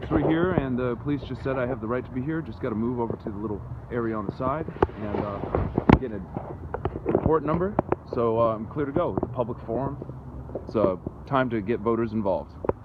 So we're here, and the police just said I have the right to be here. Just got to move over to the little area on the side and get a report number. So I'm clear to go. It's a public forum. It's time to get voters involved.